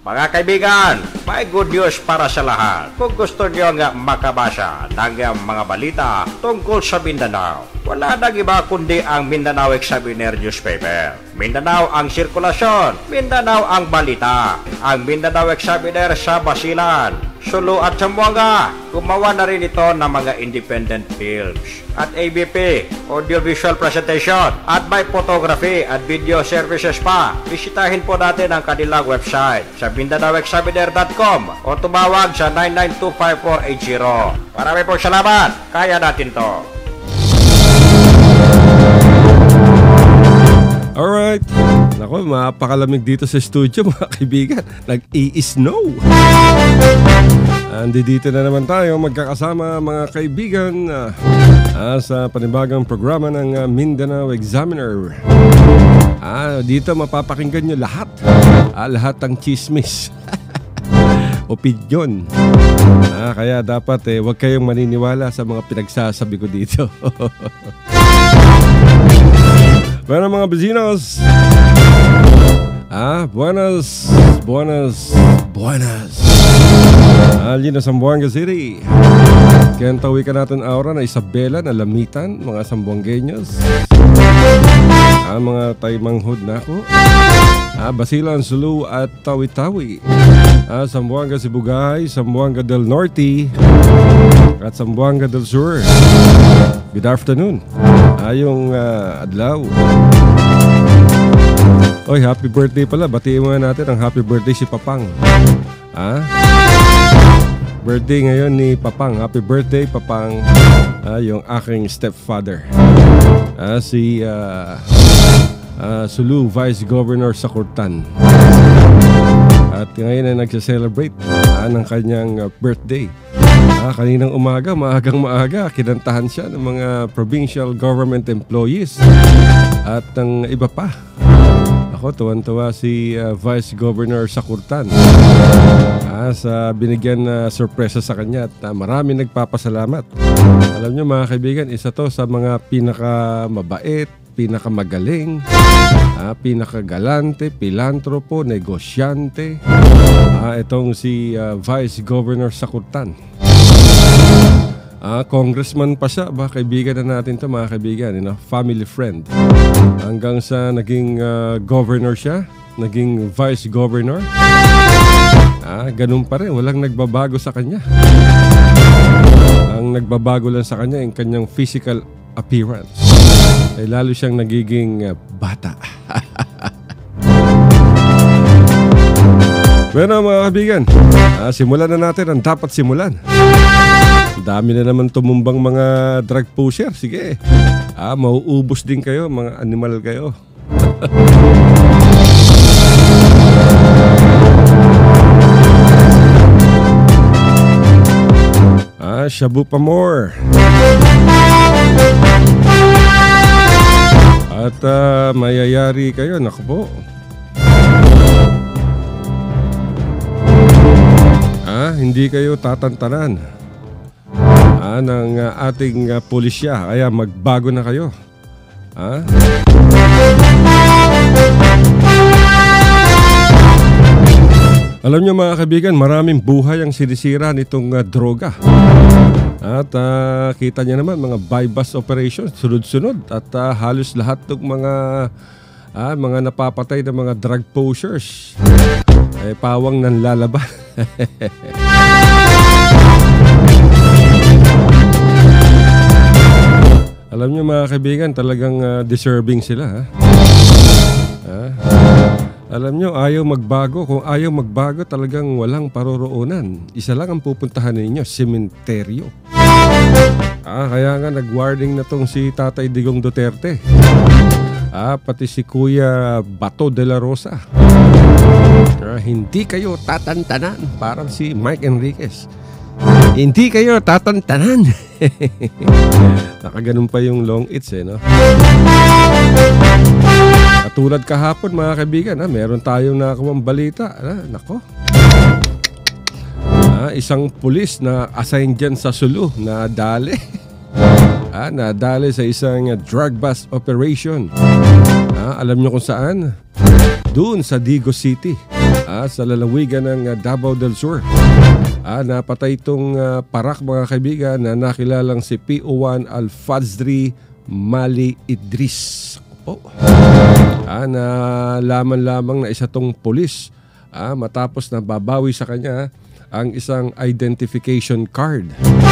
Mga kaibigan, may good news para sa lahat. Kung gusto nyo nga makabasa ng mga balita tungkol sa Mindanao, wala nang iba kundi ang Mindanao Examiner newspaper. Mindanao ang sirkulasyon, Mindanao ang balita. Ang Mindanao Examiner sa Basilan, Sulu at Zamboanga. Gumawa na rin ito ng mga independent films at ABP, audiovisual presentation, at may photography at video services pa. Bisitahin po natin ang kanilang website sa MindanaoExaminer.com o tumawag sa 9925480. Marami pong salamat. Kaya natin to. Alright. Naku, mapakalamig dito sa studio mga kaibigan. Nag-i-snow. Dito na naman tayo magkakasama mga kaibigan sa panibagang programa ng Mindanao Examiner. Dito mapapakinggan nyo lahat. Lahat ng chismis. Opinyon. Kaya dapat huwag kayong maniniwala sa mga pinagsasabi ko dito. Bueno mga vecinos, buenas. Alin na Zamboanga City. Kaya tawi ka natin aura na Isabela na lamitan, mga Zamboangueños. Mga taymanghod na ako. Basilan, Sulu at Tawi-Tawi. Zamboanga Sibugay, Zamboanga del Norte at Zamboanga del Sur. Good afternoon. Ayong adlaw. Oy, happy birthday pala. Batiin muna natin ang happy birthday si Papang. Birthday ngayon ni Papang. Happy birthday, Papang. Yung aking stepfather. Si Sulu, Vice Governor sa Kurtan. At ngayon ay nagsa-celebrate ng kanyang birthday. Kaninang umaga, maagang-maaga, kinantahan siya ng mga provincial government employees at ng iba pa. Ako, tuwan-tuwa si Vice Governor sa Kurtan sa binigyan na sorpresa sa kanya at marami nagpapasalamat. Alam nyo mga kaibigan, isa to sa mga pinakamabait, pinakamagaling, pinakagalante, pilantropo, negosyante. Itong si Vice Governor sa Kurtan. Congressman pa siya, kaibigan na natin to mga kaibigan, family friend. Hanggang sa naging governor siya, naging vice governor. Ganun pa rin, walang nagbabago sa kanya. Ang nagbabago lang sa kanya yung kanyang physical appearance. Lalo siyang nagiging bata. Bueno mga kaibigan, simulan na natin ang dapat simulan. Dami na naman tumumbang mga drug pusher. Sige, mauubos din kayo, mga animal kayo. Shabu pa more. At mayayari kayo, naku po. Hindi kayo tatantanan ng ating pulisya, kaya magbago na kayo. Alam nyo mga kaibigan, maraming buhay ang sinisira nitong droga. At kita nyo naman mga buy-bust operations, sunod-sunod. At halos lahat ng mga napapatay ng mga drug pushers pawang nang lalaban. Alam nyo mga kaibigan, talagang deserving sila. Alam nyo, ayaw magbago. Kung ayaw magbago, talagang walang paroroonan. Isa lang ang pupuntahan ninyo, sementeryo. Kaya nga nag-warning na tong si Tatay Digong Duterte. Pati si Kuya Bato de la Rosa. Hindi kayo tatantanan. Parang si Mike Enriquez. Hindi kayo tatantanan. Nakaganon pa yung long its no? Katulad kahapon mga kaibigan, meron tayong nakuwang balita. Nako. Isang pulis na assign dyan sa Sulu na dali. Nadali sa isang drug bust operation. Alam nyo kung saan? doon sa Digos City, sa lalawigan ng Davao del Sur. Napatay itong parak mga kaibigan na nakilalang si PO1 Al-Fazri Mali Idris. Nalaman lamang na isa tong pulis matapos na babawi sa kanya ang isang identification card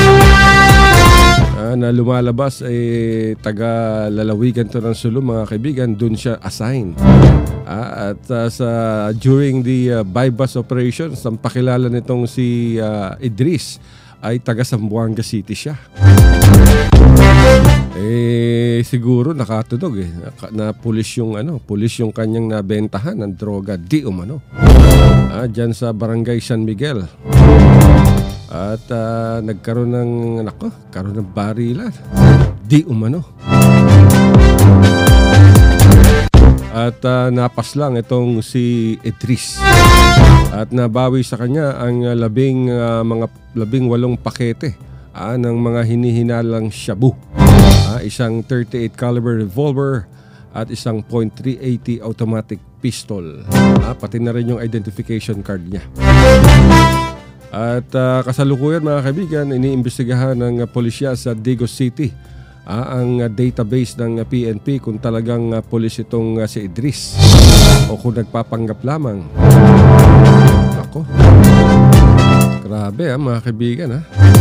na lumalabas taga lalawigan to ng Sulu mga kaibigan. Doon siya assign at during the bypass operations, ang pakilala nitong si Idris ay taga Zamboanga City siya. Siguro nakatunog na pulis yung kanyang nabentahan ng droga di umano dyan sa Barangay San Miguel. At nagkaroon ng barilan di umano. At napaslang itong si Idris at nabawi sa kanya ang 18 pakete ng mga hinihinalang shabu, isang 38 caliber revolver at isang .380 automatic pistol, pati na rin yung identification card niya. At kasalukuyan mga kaibigan, iniimbestigahan ng pulisya sa Digos City ang database ng PNP kung talagang pulis itong si Idris o kung nagpapanggap lamang. Grabe mga kaibigan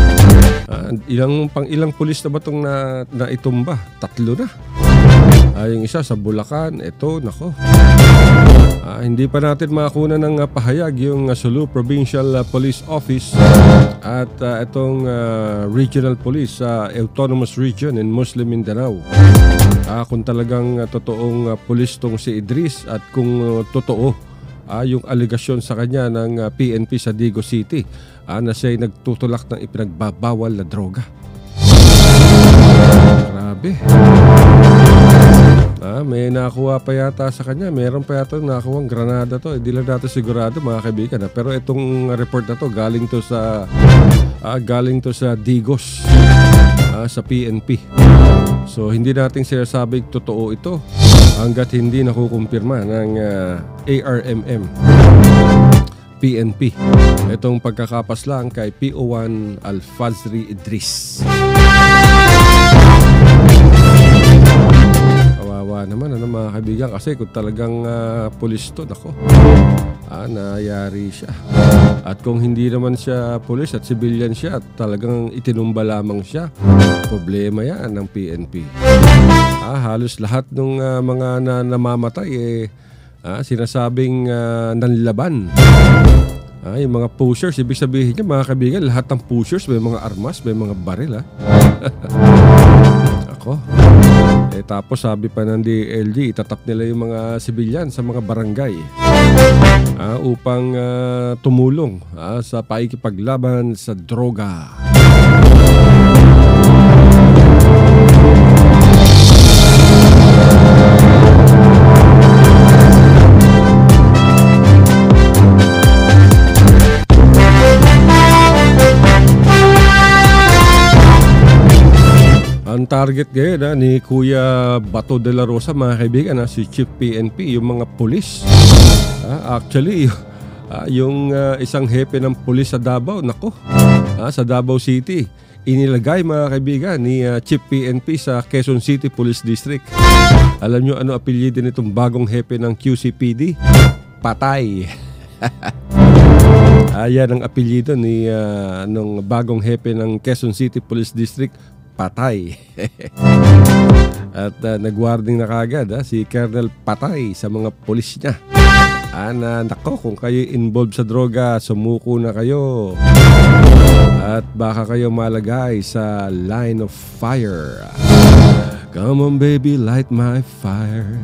ilang pulis na ba itong naitumba? 3 na. Yung isa sa Bulacan, hindi pa natin makakuha ng pahayag yung Sulu Provincial Police Office at itong Regional Police sa Autonomous Region in Muslim Mindanao. Kung talagang totoong pulis tong si Idris at kung totoo yung aligasyon sa kanya ng PNP sa Digos City na siya'y nagtutulak ng ipinagbabawal na droga. Grabe. May nakuha pa yata sa kanya. Meron pa yata nakuha ang granada to. Hindi lang natin sigurado mga kaibigan. Pero itong report na to galing to sa Digos, sa PNP. So hindi natin sinasabing totoo ito hanggat hindi nakukumpirma ng ARMM PNP itong pagkakapaslang kay PO1 Al-Fazri Idris. Kawawa naman mga kaibigan, kasi kung talagang pulis to, nayari siya. At kung hindi naman siya pulis at civilian siya at talagang itinumba lamang siya, problema yan ng PNP. Halos lahat ng mga namamatay sinasabing nanlaban. Yung mga pushers, ibig sabihin niya mga kaibigan, lahat ng pushers may mga armas, may mga baril. Tapos sabi pa ng DLG, itatap nila yung mga sibilyan sa mga barangay upang tumulong sa paikipaglaban sa droga. Ang target ngayon ni Kuya Bato de la Rosa mga kaibigan, si Chief PNP, yung mga pulis. Actually, yung isang hepe ng pulis sa Davao, sa Davao City, inilagay mga kaibigan ni Chief PNP sa Quezon City Police District. Alam nyo ano apelyido nitong bagong hepe ng QCPD? Patay. Yan ang apelyido ni nung bagong hepe ng Quezon City Police District, Patay. At nag-warning na kagad si Colonel Patay sa mga pulis niya. Kung kayo involved sa droga, sumuko na kayo. At baka kayo malagay sa line of fire. Come on baby, light my fire.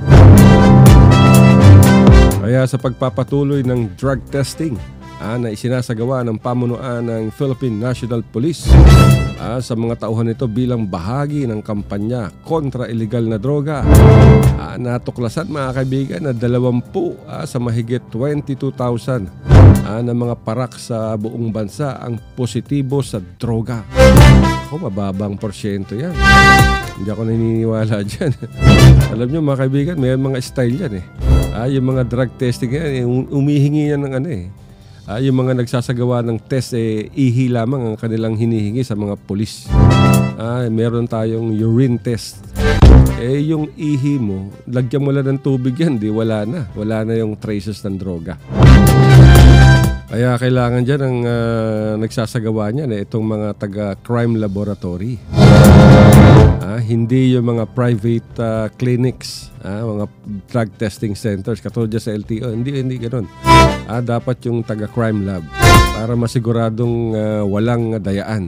Kaya sa pagpapatuloy ng drug testing na isinasagawa ng pamunuan ng Philippine National Police sa mga tauhan nito bilang bahagi ng kampanya kontra illegal na droga, natuklasan mga kaibigan na 20 sa mahigit 22,000 na mga parak sa buong bansa ang positibo sa droga. Mababang porsyento yan. Hindi ako naniniwala dyan. Alam nyo mga kaibigan, may mga style yan Yung mga drug testing yan, umihingi yan ng yung mga nagsasagawa ng test, ihi lamang ang kanilang hinihingi sa mga pulis. Meron tayong urine test. Yung ihi mo, lagyan mo lang ng tubig yan, wala na yung traces ng droga. Kaya kailangan dyan ang nagsasagawa niyan, itong mga taga-crime laboratory. Hindi yung mga private clinics, mga drug testing centers katulad sa LTO. Hindi ganoon. Dapat yung taga-crime lab para masiguradong walang dayaan.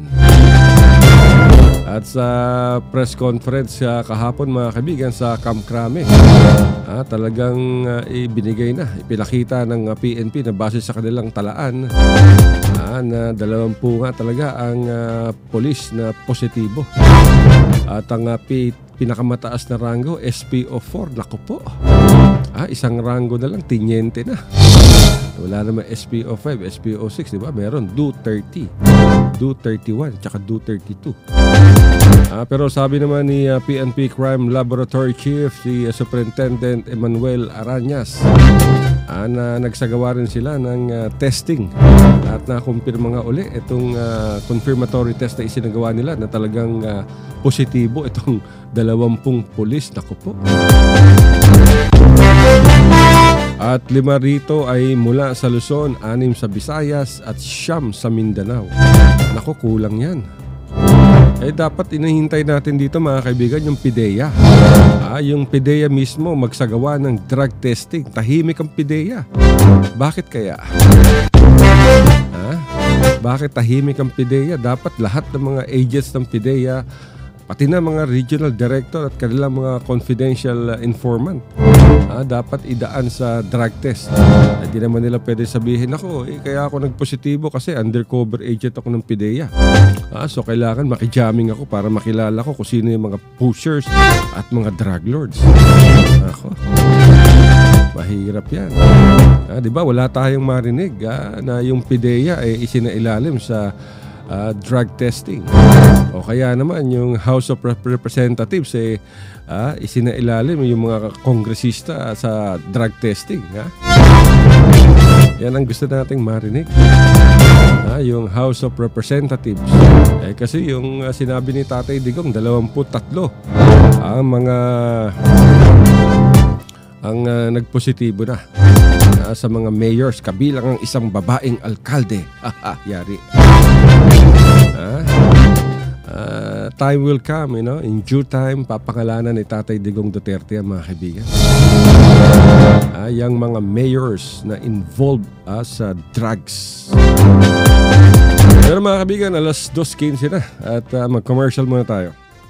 At sa press conference kahapon, mga kaibigan, sa Kamkrame, talagang ibinigay na, ipinakita ng PNP na base sa kanilang talaan na 20 nga talaga ang polis na positibo. At ang pinakamataas na rango, SPO4, naku po. Isang rango na lang, tinyente na. Wala naman SPO5, SPO6, di ba? Meron DO 30, DO 31, tsaka DO 32. Pero sabi naman ni PNP Crime Laboratory Chief, si Superintendent Emmanuel Aranyas, na nagsagawa rin sila ng testing at nakumpirma nga uli itong confirmatory test na isinagawa nila na talagang positibo itong 20 pulis. Naku po. At 5 rito ay mula sa Luzon, 6 sa Visayas at 9 sa Mindanao. Naku, kulang yan. Dapat inahintay natin dito, mga kaibigan, yung PIDEA. Yung PIDEA mismo magsagawa ng drug testing. Tahimik ang PIDEA. Bakit kaya? Bakit tahimik ang PIDEA? Dapat lahat ng mga agents ng PIDEA, pati na mga regional director at kanilang mga confidential informant, dapat idaan sa drug test. Hindi naman nila pwede sabihin, ako, kaya ako nagpositibo kasi undercover agent ako ng PIDEA. So kailangan makijamming ako para makilala ko kung sino yung mga pushers at mga drug lords. Ako, mahirap yan. Diba, wala tayong marinig na yung PIDEA isinailalim sa drug testing. O kaya naman yung House of Representatives isinailalim yung mga kongresista sa drug testing. Yan ang gusto nating marinig. Yung House of Representatives. Kasi yung sinabi ni Tatay Digong, 23 ang nagpositibo na sa mga mayors, kabilang ang isang babaeng alkalde. Yari. Time will come, in due time, papangalanan ni Tatay Digong Duterte ang mga kaibigan. Yung mga mayors na involved sa drugs. Pero mga kaibigan, alas 2:15 na at mag-commercial muna tayo.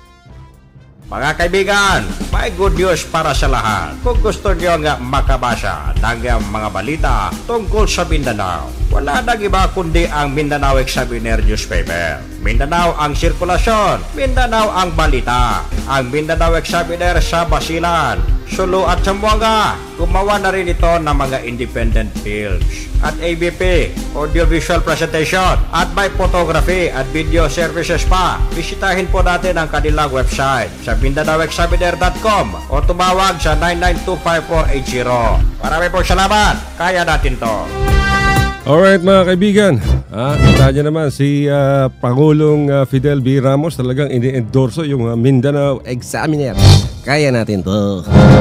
Mga kaibigan, may good news para sa lahat. Kung gusto nyo nga makabasa ng mga balita tungkol sa Mindanao, wala nang iba kundi ang Mindanao Examiner newspaper. Mindanao ang sirkulasyon, Mindanao ang balita. Ang Mindanao Examiner sa Basilan, Sulu at Tawi-Tawi. Gumawa na rin ito ng mga independent films at ABP, audiovisual presentation, at may photography at video services pa. Bisitahin po natin ang kanilang website sa MindanaoExaminer.com o tumawag sa 9925480. Marami po salamat. Kaya natin to. Alright mga kaibigan, kita nyo naman si Pangulong Fidel B. Ramos talagang ini-endorso yung Mindanao Examiner. Kaya natin to.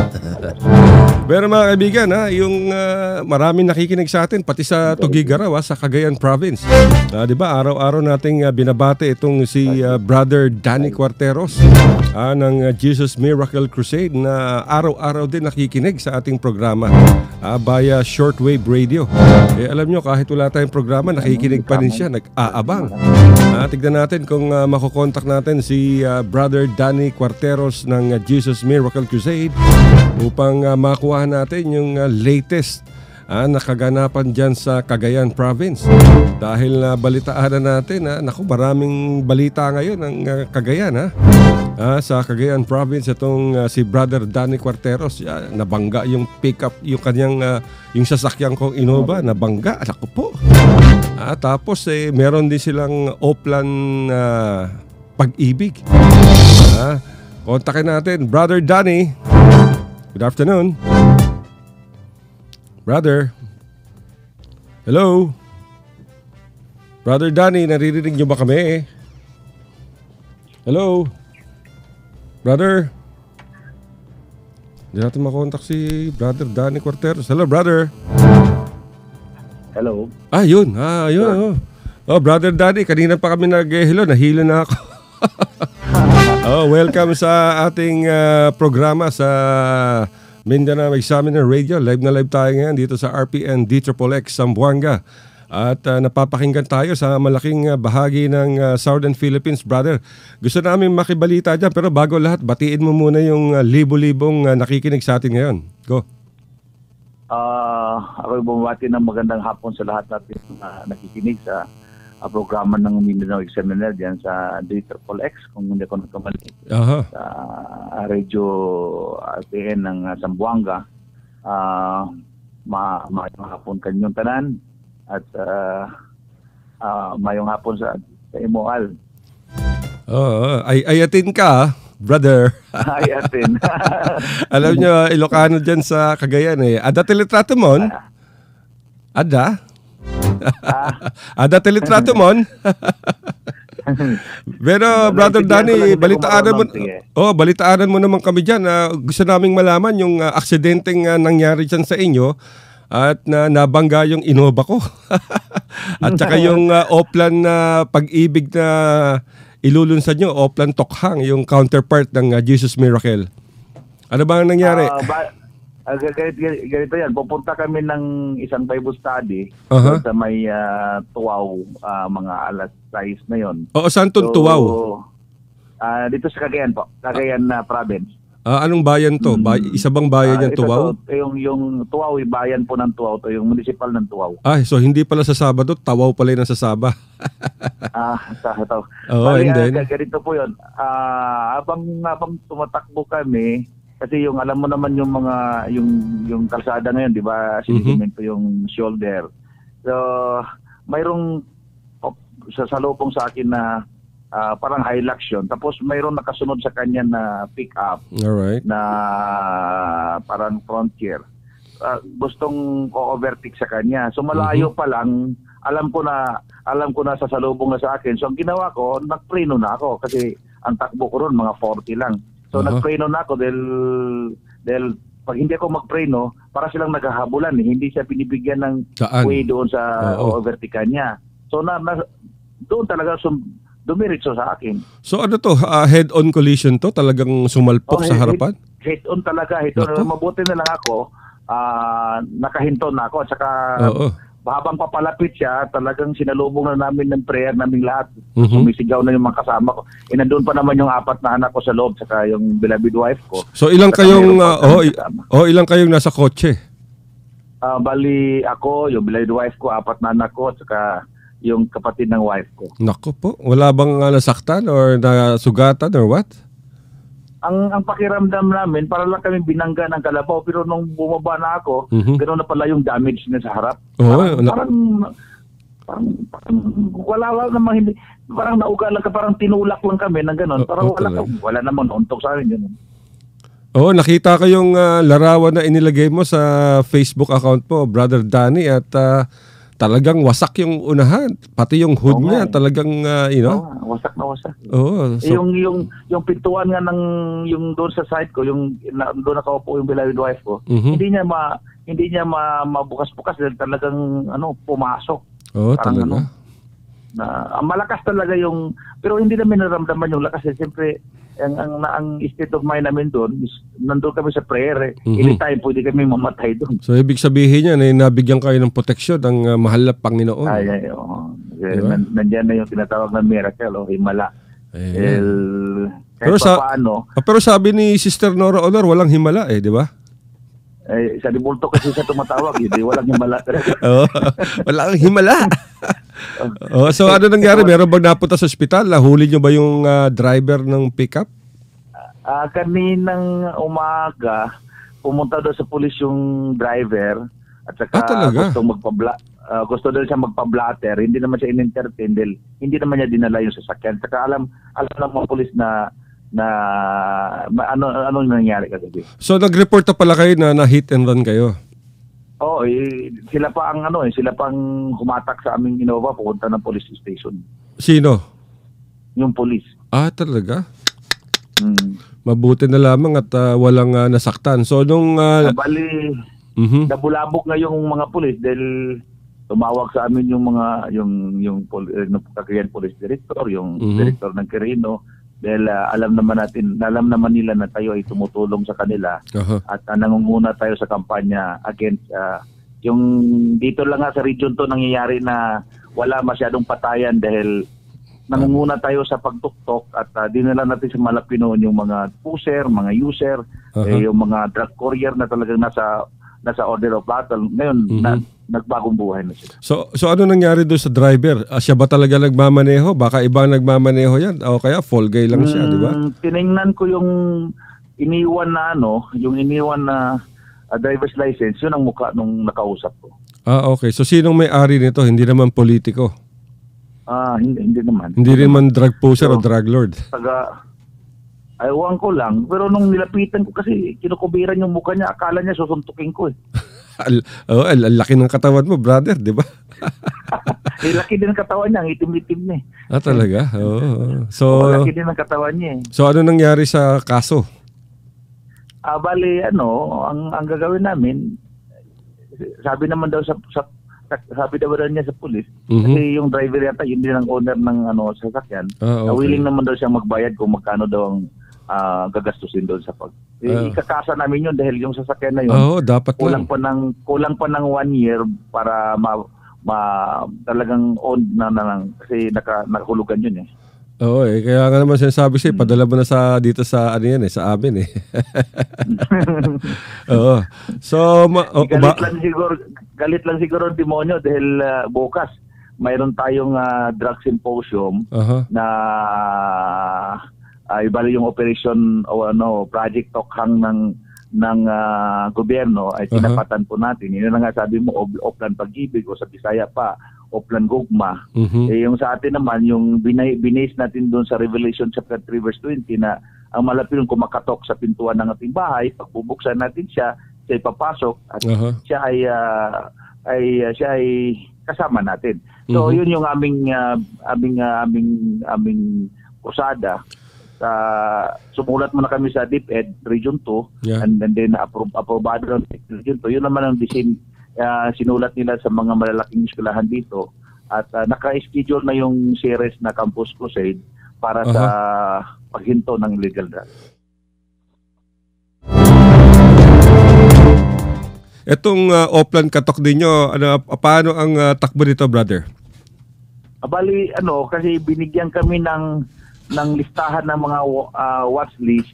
Pero mga kaibigan, yung maraming nakikinig sa atin, pati sa Tugigaraw, sa Cagayan Province. Diba, araw-araw nating binabate itong si Brother Danny Cuarteros ng Jesus Miracle Crusade na araw-araw din nakikinig sa ating programa via shortwave radio. Alam nyo, kahit wala tayong programa, nakikinig pa rin siya, nag-aabang. Tignan natin kung makukontak natin si Brother Danny Cuarteros ng Jesus Miracle Crusade upang makuha natin yung latest na kaganapan dyan sa Cagayan Province. Dahil balitaan na natin, maraming balita ngayon ng Cagayan. Sa Cagayan Province, itong si Brother Danny Cuarteros, nabangga yung pickup, yung kanyang yung sasakyan kong Innova, nabangga. Naku po. Tapos meron din silang Oplan Pag-ibig. Kontakin natin, Brother Danny. Good afternoon. Brother? Hello? Brother Danny, naririnig nyo ba kami? Hello? Brother? Hindi natin makontak si Brother Danny Cuarteros. Hello, brother? Hello? Yun. Yun. Oh, Brother Danny, kanina pa kami nag-hello. Nahilo na ako. Welcome sa ating programa sa Mindanao Examiner Radio. Live na live tayo ngayon dito sa RPN-dxXX Zamboanga. At napapakinggan tayo sa malaking bahagi ng Southern Philippines, brother. Gusto namin makibalita dyan, pero bago lahat, batiin mo muna yung libo-libong nakikinig sa atin ngayon. Go. Ako bumati ng magandang hapon sa lahat natin nakikinig sa programa ng Mindanao Examiner dyan sa RPN-dxXX, kung hindi ako nagkamali. Sa radio RPN ng Zamboanga. Mayong hapon kanyong tanan at mayong hapon sa Imoal. Ayatin ka, brother. Ayatin. Alam nyo, Ilocano dyan sa Cagayan eh. Ada teletrato mon? Ada? Ada teletrato mon? Pero brother Danny, balitaanan mo naman kami dyan. Gusto naming malaman yung aksidenteng nangyari dyan sa inyo at nabangga yung Innova ko. At saka yung Oplan na pag-ibig na ilulunsad nyo, Oplan Tokhang, yung counterpart ng Jesus Miracle. Ano ba ang nangyari? Ganito yan, pupunta kami ng isang Bible study sa may Tuaw, mga alas 6 na yon. Saan itong Tuaw? Dito sa Cagayan po, Cagayan province. Anong bayan to? Isa bang bayan yung Tuaw? Yung Tuaw, bayan po ng Tuaw, to yung municipal ng Tuaw. So hindi pala sa Sabado, Tawaw pala yung nasa Saba. Ganito po yun. Habang tumatakbo kami, kasi yung alam mo naman yung mga yung kalsada ngayon, di ba? Sinimento yung shoulder. So, mayroong salubong sa akin na parang Hilux yun. Tapos mayroong nakasunod sa kanya na pick-up. Alright. Na parang Frontier. Gustong ko-overtake sa kanya. So malayo pa lang, alam ko na sa salubong na sa akin. So ang ginawa ko, nagpreno na ako kasi ang takbo ko ron mga 40 lang. So nagpreno na ako dahil pag hindi ako magpreno, para silang naghahabulan. Hindi siya binibigyan ng way doon sa overtake niya. So doon talaga dumiritso sa akin. So ano to? Head-on collision to? Talagang sumalpok sa harapan? Head-on talaga. Mabuti na lang ako. Nakahinto na ako. At saka habang papalapit siya, talagang sinalubong na namin ng prayer naming lahat. Sumisigaw na yung mga kasama ko. Nandun pa naman yung 4 na anak ko sa loob, saka yung beloved wife ko. So ilang kayong ilang kayong nasa kotse? Bali ako, yung beloved wife ko, 4 na anak ko, saka yung kapatid ng wife ko. Naku po, wala bang nasaktan or nasugatan or what? Ang pakiramdam namin, para lang kami binangga ng kalabaw, pero nung bumaba na ako, gano'n na pala yung damage niya sa harap. Parang wala namang hindi, parang nauga lang ka, parang tinulak lang kami ng gano'n. Parang wala namang nauntok sa amin gano'n. Nakita ko yung larawan na inilagay mo sa Facebook account mo, Brother Danny, at talagang wasak yung unahan, pati yung hood niya, talagang wasak na wasak. So, yung pintuan nga ng yung doon sa side ko, yung doon nakaupo yung beloved wife ko, hindi niya mabukas-bukas dahil talagang pumasok. Talaga. Malakas talaga yung, pero hindi namin naramdaman yung lakas. Siyempre, ang state of mind namin doon, nandun kami sa prayer. Anytime pwede kami mamatay doon. So, ibig sabihin niya, nabigyan kayo ng proteksyon ng mahal na Panginoon. Diba? Nandiyan na yung tinatawag na miracle o himala. Pero sabi ni Sister Nora Honor, walang himala di ba? Sa dibulto kasi siya tumatawag, hindi walang himala. Walang himala. So ano nangyari? Meron bang napunta sa ospital? Nahuli nyo ba yung driver ng pickup? Kaninang umaga, pumunta doon sa pulis yung driver at saka gusto daw siya magpa-blatter. Hindi naman siya in-entertain dahil hindi naman niya dinala yung sasakyan. Saka alam ng mga pulis na ano nangyari kagabi. So nag-report na pala kayo na hit and run kayo? Sila pa ang sila pang humatak sa aming Innova pupunta ng police station. Sino? Yung police. Talaga? Mabuti na lamang at walang nasaktan. So nung bali nabulabog na yung mga pulis dahil tumawag sa amin yung mga yung Cagayan Police Director, yung director ng Quirino, dahil alam naman nila na tayo ay tumutulong sa kanila at nangunguna tayo sa kampanya against yung dito lang sa region to nangyayari na wala masyadong patayan dahil nangunguna tayo sa pagtuktok at dinala natin sa Malapinoon yung mga pusher, mga user, yung mga drug courier na talagang nasa order of battle. Ngayon, nagbagong buhay na sila. So ano nangyari doon sa driver? Siya ba talaga nagmamaneho? Baka ibang nagmamaneho yan. O kaya fall guy lang siya, di ba? Tiningnan ko yung iniwan na driver's license. Yun ang mukha nung nakausap ko. Okay. So sinong may-ari nito? Hindi naman politiko? Hindi naman. Hindi rin man drug pusher o drug lord? Ewan ko lang. Pero nung nilapitan ko kasi kinukubiran yung mukha niya, akala niya susuntukin ko eh. Laki ng katawan mo, brother, di ba? Laki din ang katawan niya, ang itim-itim niya eh. Talaga? So, laki din ang katawan niya eh. So ano nangyari sa kaso? Bali, ang gagawin namin, sabi naman daw niya sa pulis, kasi yung driver yata, yun din ang owner ng sasakyan, willing naman daw siyang magbayad kung magkano daw ang gagastusin doon sa ikakasa namin yun dahil yung sasakyan na yun dapat kulang pa ng 1 year para talagang owned na kasi nakahulugan yun eh. Kaya nga naman sinasabi siya, padala mo na dito sa sa amin eh. So galit lang siguro ang demonyo dahil bukas mayroon tayong drug symposium na ibali yung operation project tokhang ng gobyerno ay tinapatan po natin. Yun na nga sabi mo, Oplan Pag-ibig o sa Bisaya pa, Oplan Gugma. Yung sa atin naman, yung binase natin doon sa Revelation chapter 3 verse 20 na ang Malapinong kumakatok sa pintuan ng ating bahay, pagbubuksan natin siya papasok at siya ay kasama natin. So yun yung aming kusada. Sumulat muna kami sa DepEd Region 2 and then aprobado ng Region 2. Yun naman ang sinulat nila sa mga malalaking eskwelahan dito at naka-schedule na yung series na Campus Crusade para sa paghinto ng illegal drugs. Itong Oplan Katok ninyo, paano ang takbo nito, brother? Bali, kasi binigyan kami ng listahan ng mga watch list.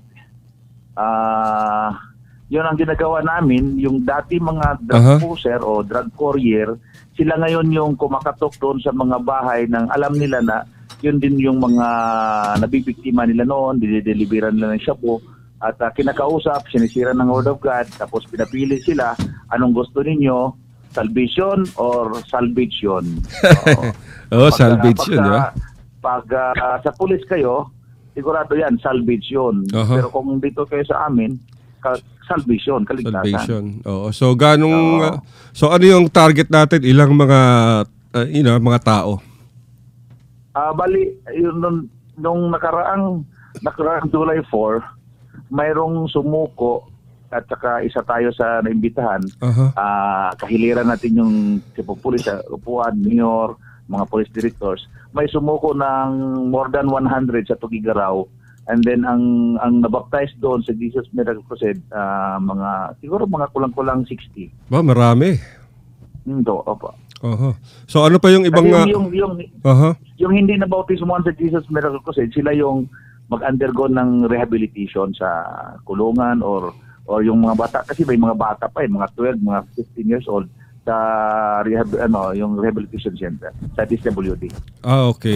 Yun ang ginagawa namin, yung dati mga drug pusher o drug courier, sila ngayon yung kumakatok doon sa mga bahay ng alam nila na yun din yung mga nabibiktima nila noon, dinideliveran nila ng shabu at kinakausap, sinisira ng Word of God, tapos pinapili sila, anong gusto ninyo, salvation or salvation? Salvation, yeah. Pag sa pulis kayo, sigurado yan, salvation. Pero kung dito kayo sa amin, salvation, kaligtasan. Salvation. So so ano yung target natin? Ilang mga mga tao? Bali, nung nakaraang July 4, mayroong sumuko at saka isa tayo sa naimbitahan. Kahiliran natin yung pulis, upuan, mayor, mga police directors, may sumuko ng more than 100 sa Tugigaraw. And then ang nabaptize doon sa Jesus Miracle Crusade, siguro mga kulang-kulang 60. Marami. Opo. So ano pa yung ibang yung hindi nabautismuhan sa Jesus Miracle Crusade, sila yung mag-undergo ng rehabilitation sa kulungan or yung mga bata, kasi may mga bata pa mga 12, mga 15 years old sa yung rehabilitation center sa DSWD. Okay.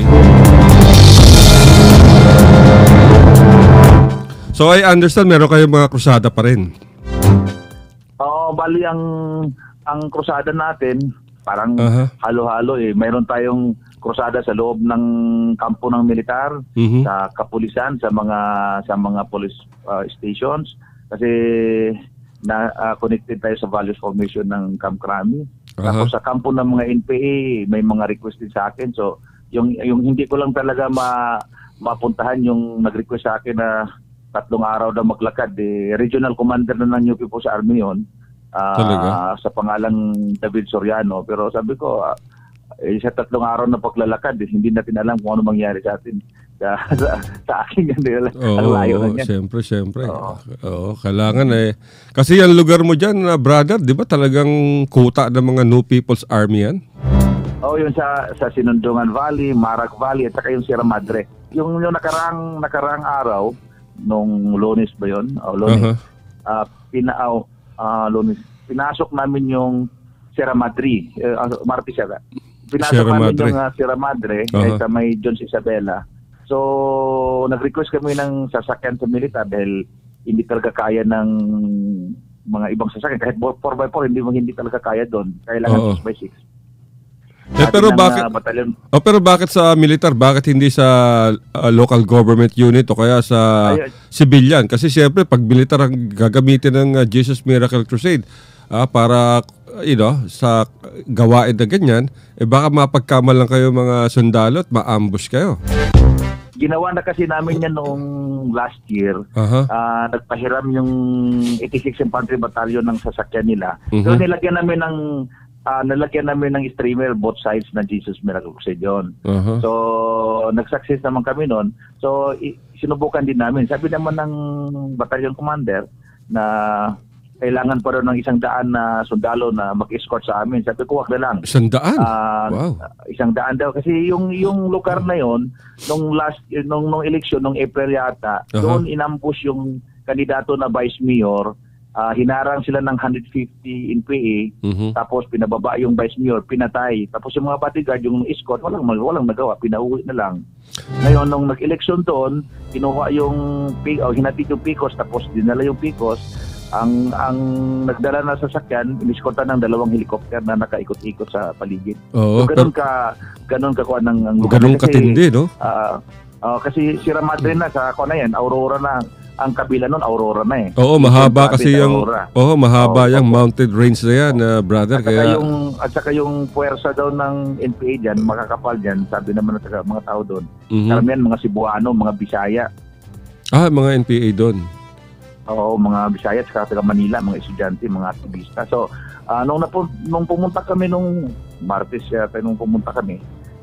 So I understand meron kayong mga krusada pa rin. Bali ang krusada natin parang halo-halo Mayroon tayong krusada sa loob ng kampo ng militar, sa kapulisan, sa mga police stations kasi na connected tayo sa values formation ng Camp Crami. Tapos sa kampo ng mga NPA, may mga request din sa akin. So, yung hindi ko lang talaga mapuntahan yung nag-request sa akin na 3 araw daw maglakad. Regional commander na ng New People's Army yun. Sa pangalang David Soriano. Pero sabi ko, sa 3 araw na paglalakad, hindi natin alam kung ano mangyari sa atin. Sa akin, ang layo na niya. Siyempre. Oo, kailangan Kasi yung lugar mo dyan, brother, di ba talagang kuta ng mga New People's Army yan? Oo, yun sa Sinundungan Valley, Marac Valley, at saka yung Sierra Madre. Yung nakarang araw, nung Lunes ba yun? Lunes. Lunes. Pinasok namin yung Sierra Madre. Martes yata. Pinasok namin yung Sierra Madre sa may Jones Isabela. So, nag-request kami ng sasakyan sa militar dahil hindi talaga kaya ng mga ibang sasakyan. Kahit 4x4, hindi talaga kaya doon. Kailangan 6x6. Pero bakit sa militar? Bakit hindi sa local government unit o kaya sa civilian? Kasi siyempre, pag militar ang gagamitin ng Jesus Miracle Crusade para sa gawain na ganyan, baka mapagkamalang kayo mga sundalo at ma-ambush kayo. Ginawa na kasi namin yan noong last year. Nagpahiram yung 86 Infantry Battalion ng sasakyan nila. So nilagyan namin ng streamer both sides ng Jesus Miracle Crusade yun. So nag-success naman kami noon. So sinubukan din namin. Sabi naman ng battalion commander na kailangan pa rin ng 100 na sundalo na mag-escort sa amin. Sabi ko, wag na lang. 100? Wow. 100 daw. Kasi yung lugar na yon nung eleksyon, nung April yata, doon inambush yung kandidato na vice mayor. Hinarang sila ng 150 NPA, tapos pinababa yung vice mayor, pinatay. Tapos yung mga bodyguard, yung escort, walang nagawa, pinauwi na lang. Ngayon, nung nag-eleksyon doon, kinuha hinatid yung PICOS, tapos dinala yung PICOS. Ang nagdala na sasakyan, iniskortan ng 2 helicopter na nakaikot-ikot sa paligid. So, ganun kakuha ng lugar. Ganun katindi, no? Kasi Sierra Madre na, sa ako na yan, Aurora na. Ang kabila nun, Aurora na eh. Oo, mahaba kasi yung yung mounted range na yan, brother. At saka yung puwersa daw ng NPA dyan, makakapal dyan, sabi naman ng mga tao doon. Karamihan mga Cebuano, mga Bisaya. Mga NPA doon. Oo, mga Bisaya at saka taga Manila, mga estudyante, mga aktivista. So, nung pumunta kami nung Martes yata, nung pumunta kami,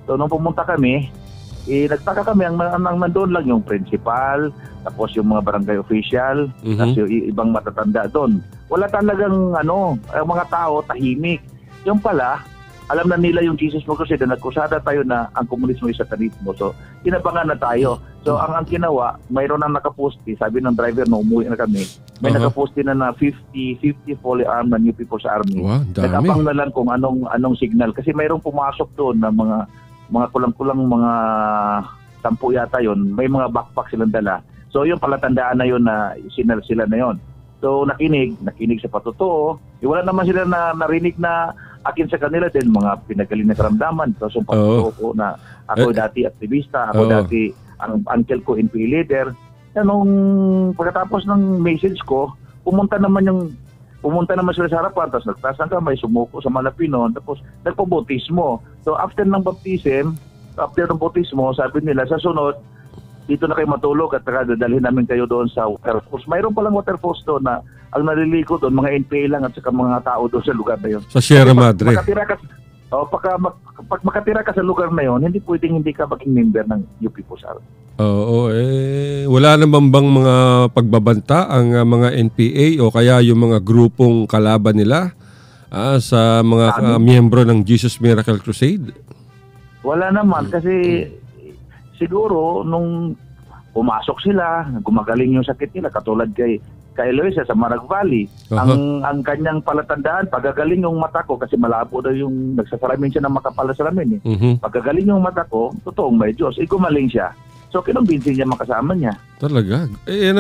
nagtaka kami, ang nandoon lang yung principal, tapos yung mga barangay official, tapos yung ibang matatanda doon. Wala talagang mga tao, tahimik. Yung pala, alam na nila yung Jesus mo kasi nagkusada tayo na ang komunismo ay satanismo. So, inabangan na tayo. So, ang ginawa, mayroon nang nakaposti. Sabi ng driver na umuwi na kami, may nakaposti na 50 fully armed na New People's Army. Wow, dami. Nagabang na lang kung anong signal. Kasi mayroong pumasok doon na mga kulang-kulang mga 10 yata yon. May mga backpack silang dala. So, yung palatandaan na yon na signal sila na yon. So, nakinig sa patotoo. Wala naman sila na narinig na akin sa kanila din mga pinagaling na karamdaman. So, patotoo ko na ako dati aktivista, ako dati ang uncle ko NPA leader. Nung pagkatapos ng message ko, pumunta naman sila sa harapan, tapos nagtaas ng kamay, sumuko sa Malapinon, tapos nagpabautismo. So, after ng bautismo, sabi nila, sa sunod, dito na kayo matulog at dadalhin namin kayo doon sa waterfalls. Mayroon palang waterfalls doon na ang naliligo doon, mga NPA lang at saka mga tao doon sa lugar na yun. Sa Sierra Madre. Pag makatira ka sa lugar na yun, hindi pwedeng hindi ka maging member ng UP Pusar. Oo, wala naman bang mga pagbabanta ang mga NPA o kaya yung mga grupong kalaban nila sa mga miyembro ng Jesus Miracle Crusade? Wala naman kasi siguro nung pumasok sila, gumagaling yung sakit nila katulad kay Eloisa sa Marac Valley. Ang kanyang palatandaan, pagagaling yung mata ko kasi malabo daw yung nagsasalamin siya ng makapal na salamin eh. Pagagaling yung mata ko, totoong may Diyos, gumaling siya. So kinumbinsin niya makasama niya. Talaga? Yan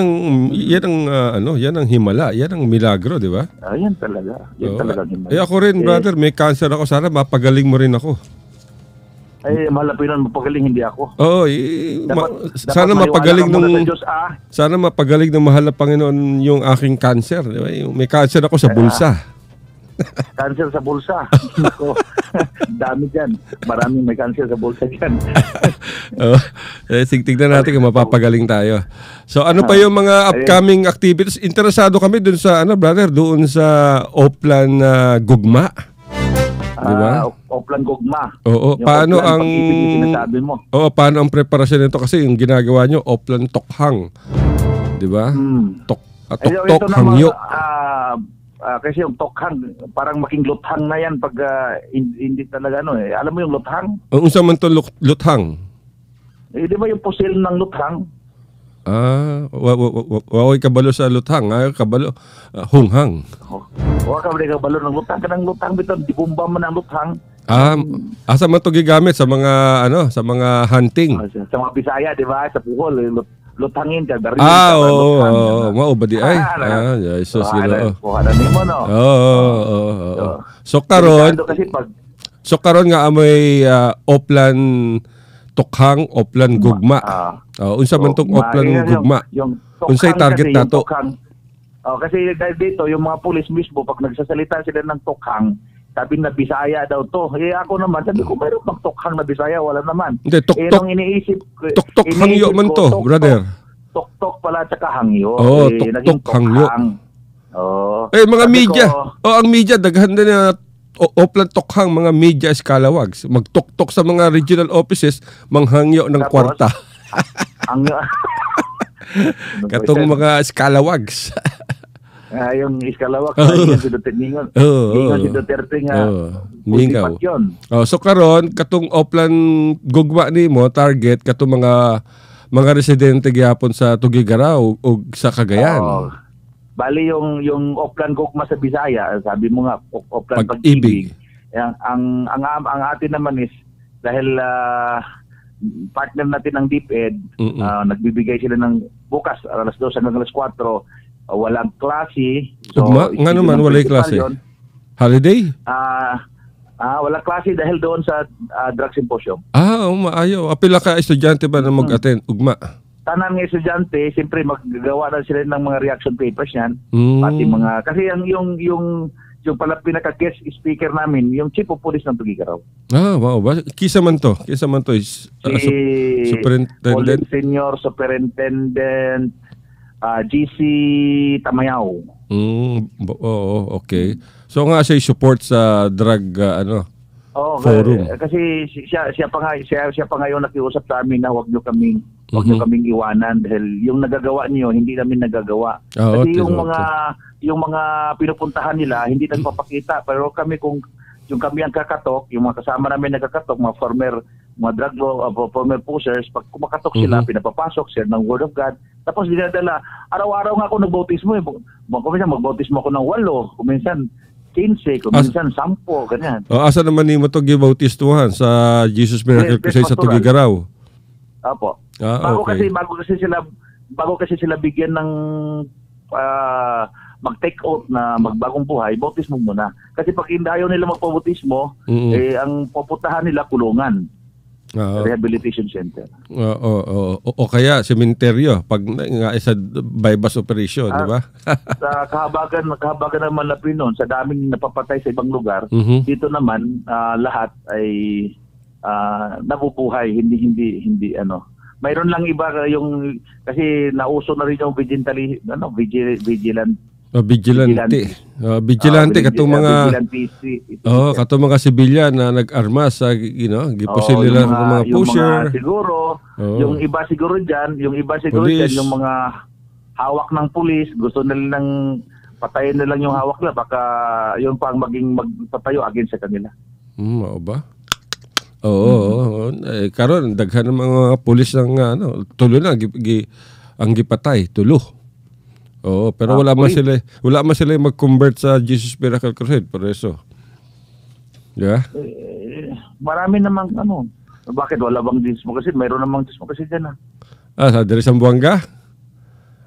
ang himala, yan ang milagro, di ba? Yan talaga. Yan talaga himala. Ako rin, brother, may cancer ako, sana mapagaling mo rin ako. Ay, malapinan mapagaling, hindi ako. Oo, sana mapagaling sana mapagaling ng mahal na Panginoon yung aking cancer. Di ba? May cancer ako sa bulsa. Cancer sa bulsa. Dami dyan. Maraming may cancer sa bulsa dyan. Tignan natin kung mapapagaling tayo. So ano pa yung mga upcoming activities? Interesado kami dun sa, brother, doon sa Oplan Gugma. Diba? Oplan Gugma. Oo, paano ang paano ang preparasyon nito kasi yung ginagawa nyo Oplan Tokhang. 'Di ba? Tokhangyo. Kasi yung tokhang parang maging luthang na yan pag hindi talaga Alam mo yung luthang? Unsa man to luthang? Di ba yung pusil ng luthang? Waway kabalo sa luthang, kabalo hunghang. Wa ka bali kabalo ng luthang, kanang luthang biton di bomba man ang luthang. Asa man to gigamit sa mga sa mga hunting? Sa mga Bisaya, di ba? Sa Puhol, luthangin ka dari. Mao ba di ay? Jesus Ginoo. Kuhanan nimo no. So karon nga amoy Oplan Tokhang, Oplan Gugma. Unsa man tong Oplan Gugma? Unsay target nato? Kasi dito yung mga pulis mismo pag nagsasalita sila ng Tokhang, sabi na Bisaya daw to. Ako naman sabi ko mayroon bang Tokhang na Bisaya? Wala naman. Hindi, tok-tok. Tok-tok hangyo man to, brother. Tok-tok pala tsaka hangyo. Tok-tok hangyo. Mga sabi media. Ang media daghan din na Oplan Tokhang, mga media escalawags. Magtok-tok sa mga regional offices, manghangyo ng kwarta. Katong mga escalawags. Yung escalawag yung si Duterte Ningon. Si Duterte nga Mingaw. So karon katong Oplan Gugma nimo target katong mga residente gyapon sa Tugigaraw ug sa Cagayan. Bali yung Oplan Gugma sa Bisaya, sabi mo nga Oplan Pag-ibig. Ang atin naman is dahil partner natin ng DepEd, nagbibigay sila ng bukas alas 2 hanggang alas 4. Walang klase. So, nga naman, walay klase? Holiday? Walang klase dahil doon sa drug symposium. Maayo. Apila ka estudyante ba na mag-attend? Ugma? Tanan ng estudyante, siyempre maggagawa na sila ng mga reaction papers yan. Pati mga, kasi yung pala pinaka-guest speaker namin, yung chief of police ng Tugigaraw. Wow. Kisa man to is Superintendent? Senior Superintendent GC Tamayaw. Okay. So nga siya support sa drug forum. Kasi siya pa nga yung nakiusap sa amin na wag niyo kaming iwanan dahil yung nagagawa niyo hindi namin nagagawa. Kasi yung mga pinupuntahan nila hindi nagpapakita, pero kami yung kami ang kakatok, yung mga kasama namin nagkakatok, mga drug former pushers, pag kumakatok sila, pinapapasok sila ng Word of God. Tapos dinadala, araw-araw nga ako nagbautismo. Kuminsan magbautismo ako ng 8, kuminsan 15, kuminsan 10, ganyan. Asa naman ni mo ito gibautismohan sa Jesus Miracle Crusade sa Tugigaraw? Opo. Bago kasi sila bigyan ng mag-take out na magbagong buhay, bautismo muna. Kasi pag ayaw nila magpabautismo, ang pupuntahan nila kulungan. Rehabilitation center. O kaya sementeryo pag nga isa bypass operation, di ba? Sa kahabagan ng Malapin noon, sa daming napapatay sa ibang lugar, dito naman lahat ay nabubuhay, hindi Mayroon lang iba yung kasi nauso na rin yung vigilante katong mga katong mga sibilyan na nag-arma sa gipusil nila ng mga pusher. Siguro yung iba siguro diyan, yung mga hawak ng pulis, gusto nila nang patayin na lang yung hawak nila, baka yun pa ang magpatayo against sa kanila. Mao ba? Karon daghan ng mga pulis ng tulo na ang gipatay, tulo. Pero wala man sila mag-convert sa Jesus Miracle Crusade, por eso. Yeah? Marami namang bakit wala bang dismo kasi mayroon namang dismo kasi diyan sa diri sa Buanga?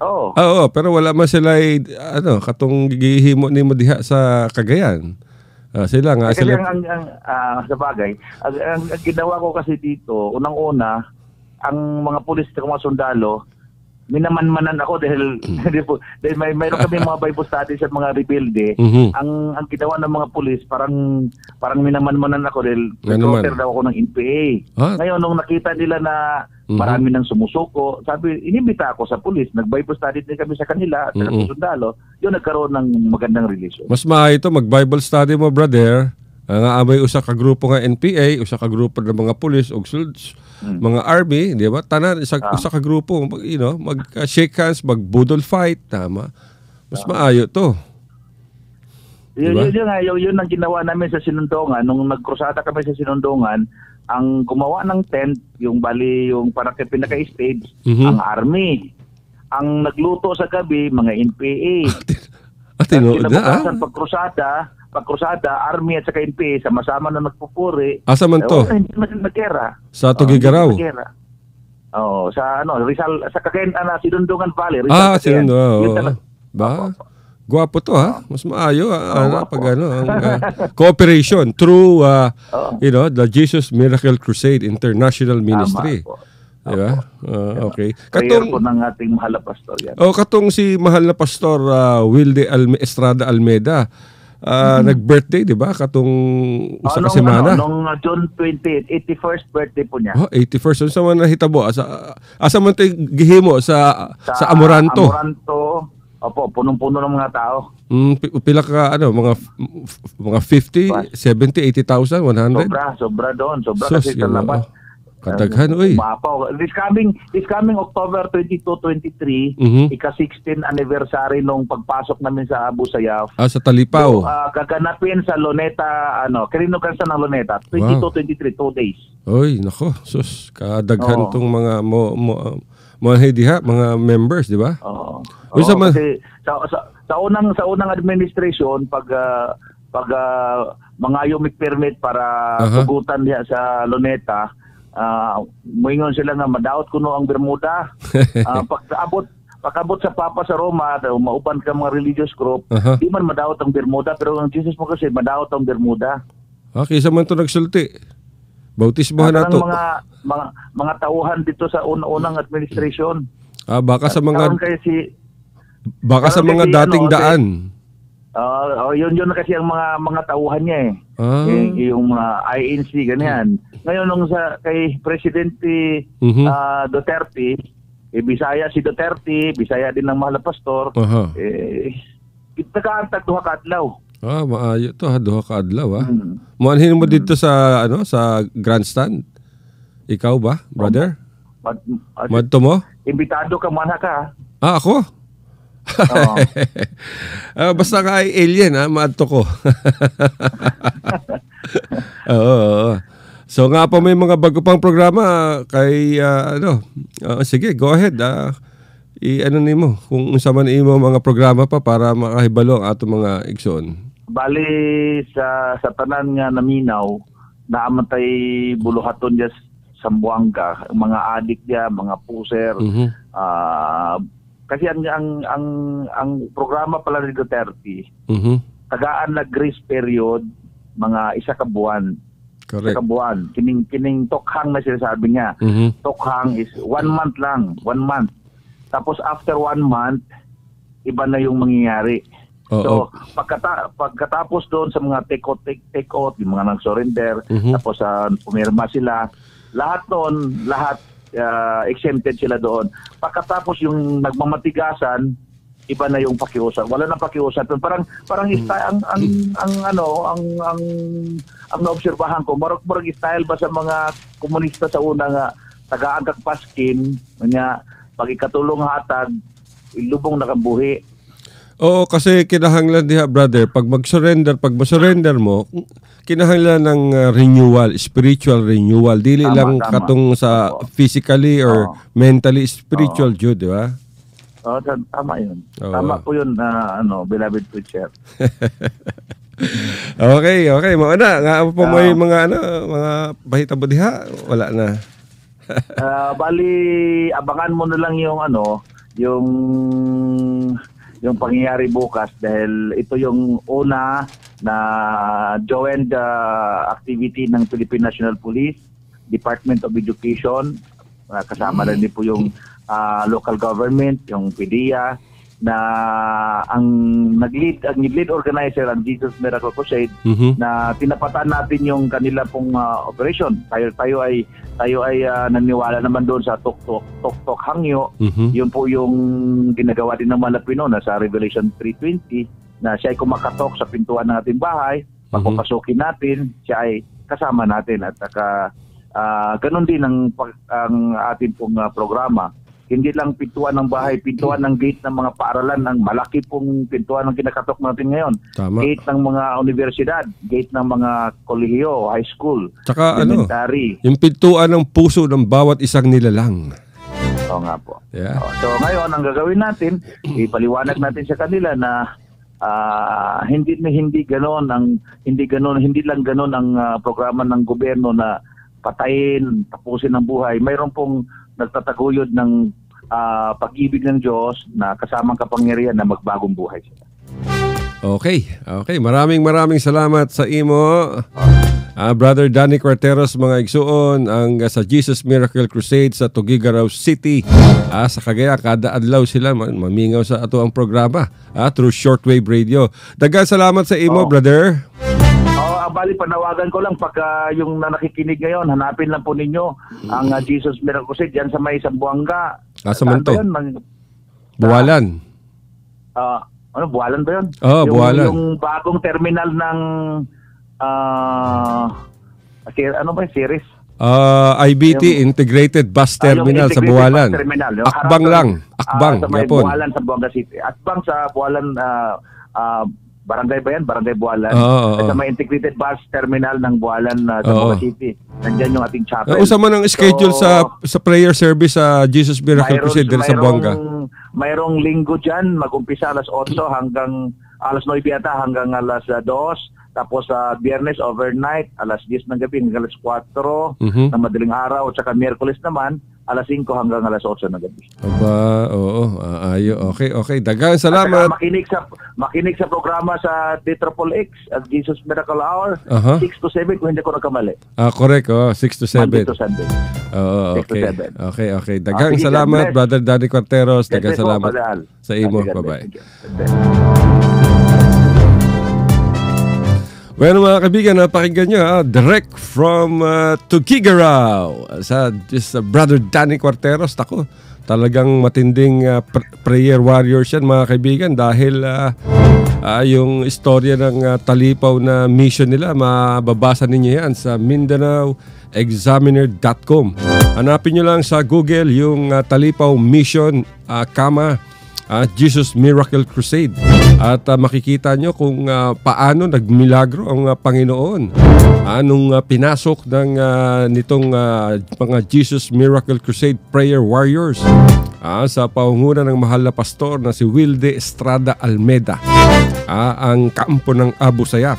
Oo. Pero wala man sila katong gihimo nimo diha sa Cagayan. Sila nga. Kasi sa bagay, ang ginawa ko kasi dito, unang-una, ang mga pulis at mga sundalo, minamanmanan ako dahil mayroon kami mga Bible studies at mga rebelde. Ang ginawa ng mga pulis parang minamanmanan ako dahil recruiter daw ako ng NPA. Ngayon nung nakita nila na marami nang sumusuko, sabi inibita ako sa pulis, nag-Bible studies din kami sa kanila at sa sundalo. Yun nagkaroon ng magandang relasyon. Mas maayo ito mag-Bible study mo, brother. Nga amay usa ka grupo nga NPA, usa ka grupo ng mga pulis ug mga army, di ba? Tanan usa ka grupo, mag-shake hands, mag-budol fight, tama. Mas maayo to. Diba? Yun ang ginawa namin sa Sinundongan. Nung nagkrusada kami sa Sinundongan, ang gumawa ng tent, yung parang pinaka-stage, ang army. Ang nagluto sa gabi, mga NPA. Kinabukasan pagkrusada, army at saka NPA, sama-sama na nagpupuri. Asa man to? Hindi nagkera. Sa Tugigaraw? Oo, sa Rizal, sa Cagayan, Sinundongan Valley. Rizal, Sinundongan. Ba? Gwapo to ha. Mas maayo pag cooperation through the Jesus Miracle Crusade International Ministry. Diba? Okay. Katong po ng ating mahal na pastor yan. Katong si mahal na pastor Wilde Estrada Almeida. Nag-birthday, di ba? Katong sa kasemana. Nung June 20, 81st birthday po niya. 81st. Saan man nahitabo? Asa man tayo gihimo? Sa Amoranto. Opo, punong-puno ng mga tao. Pila ka, mga 50, 70, 80,000, 100? Sobra doon. Sobra kasi talabat. Kataghan, uy. This coming October 22, 23, ika-16 anniversary nung pagpasok namin sa Abu Sayyaf. Sa Talipaw. So, gaganapin sa Luneta, Quirino Garza ng Luneta, 22, 23, 2 days. Uy, nako, sus, kadaghan tong mga mga members, di ba? Kasi sa unang administration, pag mga yumik permit para tugutan diya sa Luneta, muingon sila nga madaot kuno ang Bermuda. Pagkabot sa Papa sa Roma, maupan ka mga religious group, di man madaot ang Bermuda, pero ang Jesus mo kasi madaot ang Bermuda. Kisa man to nagsulti. Bautismohan nato. Mga tauhan dito sa unang administration. Baka sa mga dating daan. Yun kasi ang mga tauhan niya yung mga INC ganyan. Ngayon nung kay Presidente Duterte, Bisaya si Duterte, Bisaya din ng mahal na pastor. Nagkaantag duha ka adlaw. Maayo to duha ka adlaw Muanhin mo dito sa sa grandstand. Ikaw ba, brother? Madto mo? Imbitado ka man ka. Ako? Basta ka ay alien maadto ko. Oo. So nga pa may mga bago pang programa kay sige, go ahead. Nimo kung unsa man imo mga programa pa para makahibalo ang ato mga igsoon. Bali sa tanan nga naminaw naamatay buluhaton diya sa Sambuanga, mga adik diya, mga puser. Kasi ang programa pala ni Duterte, tagaan na grace period mga isa ka buwan. Correct. Isa ka buwan. Kining tokhang na sinasabi niya. Tokhang is 1 month lang, 1 month. Tapos after 1 month, iba na yung mangyayari. So pagkatapos doon sa mga take out, yung mga nag-surrender, tapos pumirma sila, lahat exempted sila doon. Pagkatapos yung nagmamatigasan, iba na yung pakiusan. Wala nang pakiusan. Parang ang naobserbahan ko, marag style ba sa mga komunista sa una nga taga-agak paskin, nga pag ikatulong hatag, ilubong nakabuhi. Oo, kasi kinahanglan diha, brother, pag mag-surrender mo, kinahanglan ng renewal, spiritual renewal. Dili lang katong sa physically or mentally, spiritual jud, di ba? Tama yun. Tama po yun, beloved preacher. Okay. Mauna, nga po mo yung mga bahita diha, wala na. Bali, abangan mo na lang yung pangyayari bukas dahil ito yung una na joint activity ng Philippine National Police, Department of Education, kasama rin din po yung local government, yung PDEA, na ang lead organizer ang Jesus Miracle Crusade, na tinapatan natin yung kanila pong operation. Tayo ay naniwala naman doon sa tok hangyo. Yun po yung ginagawa din ng Malapino na sa Revelation 3:20, na siya ay kumakatok sa pintuan ng ating bahay, pagpapasukin natin, siya ay kasama natin, at ganun din ang ating pong programa. Hindi lang pintuan ng bahay, pintuan ng gate ng mga paaralan, ang malaki pong pintuan ng kinakatok natin ngayon. Tama. Gate ng mga universidad, gate ng mga kolehiyo, high school, tsaka elementary. Yung pintuan ng puso ng bawat isang nilalang. Oo nga po. Yeah. So ngayon, ang gagawin natin, ipaliwanag natin sa kanila na hindi lang ganon ang programa ng gobyerno na patayin, tapusin ang buhay. Mayroon pong nagtataguyod ng pag-ibig ng Diyos na kasamang kapangyarihan na magbagong buhay sila. Okay. Maraming salamat sa imo. Brother Danny Quarteros, mga igsuon, ang sa Jesus Miracle Crusade sa Tuguegarao City. Sa Cagayan, kada adlaw sila mamingaw sa ato ang programa through shortwave radio. Daghang salamat sa imo, brother. Bali, panawagan ko lang pagka yung nakikinig ngayon, hanapin lang po ninyo ang Jesus Miracle Crusade dyan sa may Sambuanga. Saan to? Buwalan. Buwalan ba yun? Buwalan. Yung bagong terminal ng series? IBT, Integrated Bus Terminal sa Buwalan. Akbang lang. Akbang, sa may Buwalan, sa Buanga City. Akbang sa Buwalan, barangay ba yan? Barangay Buwalan. Sa may Integrated Bus Terminal ng Buwalan sa Buanga City. Nandyan yung ating chapel. Usa man ang schedule sa prayer service sa Jesus Miracle Crusade sa Buanga? Mayroong linggo dyan, mag-umpisa alas 8 hanggang alas 9 yata hanggang alas 2. Tapos sa Biyernes overnight, alas 10 ng gabi hanggang alas 4 ng madaling araw. At saka Miyerkules naman, alas 5 hanggang alas 8 ng gabi. Aba, oo. Okay. Daghang salamat. At makinig sa programa sa DXXX at Jesus Miracle Hour, 6 to 7 kung hindi ko nagkamali. Correct. 6 to 7. Monday to Sunday. Okay. Okay. Daghang salamat, Brother Danny Quarteros. Daghang salamat sa imo. Bye-bye. Well, mga kaibigan, napakinggan nyo, direct from Tuguegarao sa Brother Danny Quarteros. Tako, talagang matinding prayer warriors yan, mga kaibigan, dahil yung istorya ng talipaw na mission nila, mababasa ninyo yan sa Mindanao Examiner.com. Hanapin nyo lang sa Google yung talipaw mission, Jesus Miracle Crusade, at makikita nyo kung paano nagmilagro ang Panginoon nung pinasok ng nitong mga Jesus Miracle Crusade Prayer Warriors sa pangunguna ng mahal na pastor na si Wilde Estrada Almeda, ang kampo ng Abu Sayyaf,